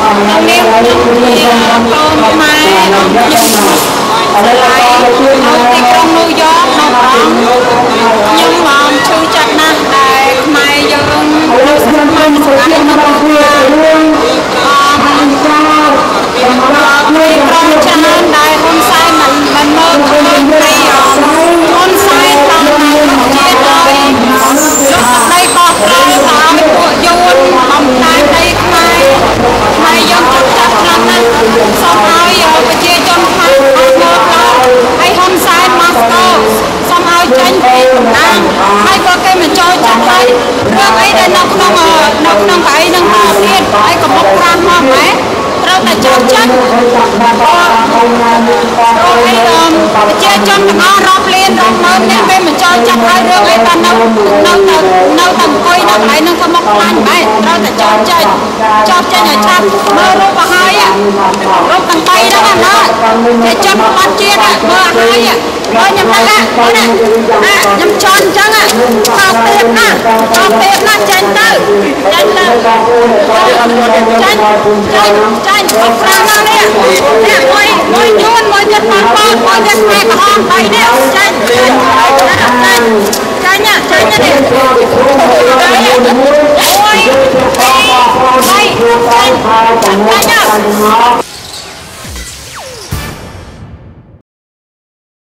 នេះខ្ញុំម៉ែខ្ញុំស្រឡាញ់នៅទីក្រុងញូវយ៉កនៅប្រងខ្ញុំមកឈឺចិត្តណាស់ដែលខ្មែរយើងនៅស្រុកខ្មែរស្រុកនេះមកខ្លួនមានក្រុមច្រើនដែលហ៊ុនសែនមិនមើលឃើញពីហ៊ុនសែនតាមជាតិឲ្យលោកស្ដីបោះត្រូវឲ្យពួកយួនបំផ្លាញដីខ្មែរហើយយើងចាប់ឆ្នាំណាស់សូមឲ្យប្រជាជនខ្មែរអត់មើលឃើញហើយហ៊ុនសែនមកស្គរសូមឲ្យចេញពីតំណាងហើយបើគេមិនចូលចិត្តហើយរឿងអីដែលនៅក្នុងកៅអីនឹងមកទៀតហើយកុំមកប្រាំមកម៉ែត្រូវតែចោទចាញ់ប្រជាជនទាំងអស់រាប់លានរាប់ម៉ឺននេះពេលមិនចូលចិត្តហើយរឿងអីបាននៅអង្គុយនៅកន្លែងនឹងក៏មកខ្លាញ់បែបត្រូវតែចោទចាញ់ឲ្យឆាប់មើលរូបឲ្យហើយរូបទាំង3ហ្នឹងណាជាជនបាត់ជាតិមើលឲ្យហើយបើខ្ញុំដឹងខ្ញុំចន់អញ្ចឹងខោទៀតណាចាញ់ទៅចាញ់អត់ប្រាំណានេះមួយយួនមួយចិត្តបងមួយចិត្តខ្មែរក្រហម3នេះចាញ់នេះអូយ3ចាញ់